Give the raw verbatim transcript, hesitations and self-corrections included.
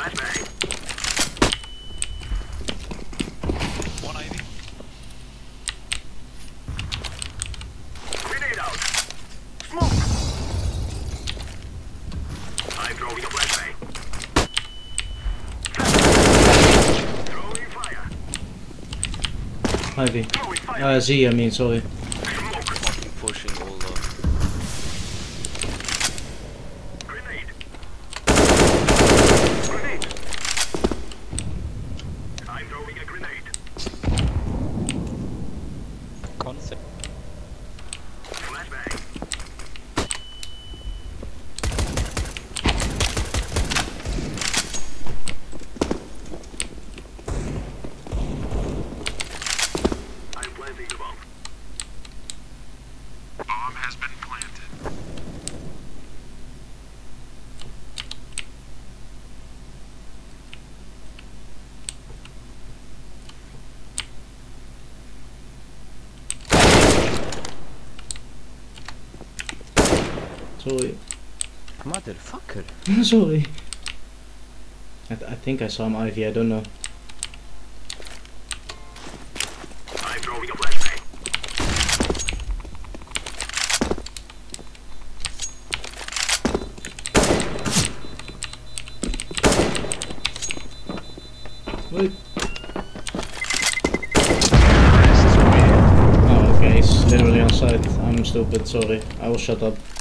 One Ivy. Grenade out. Smoke. I'm throwing a flashbang. Throwing fire. Ivy. Throwing fire. Uh, Z, I mean, sorry. Smoke. Fucking pushing all the. Grenade. Grenade. I'm throwing a grenade. Concept. Flashbang. I'm planting the bomb. Bomb has been planted. Sorry. Motherfucker. Sorry. I, th I think I saw him Ivy, I don't know. I'm throwing a flashbang. Wait. Oh, okay, he's literally on site. I'm stupid, sorry. I will shut up.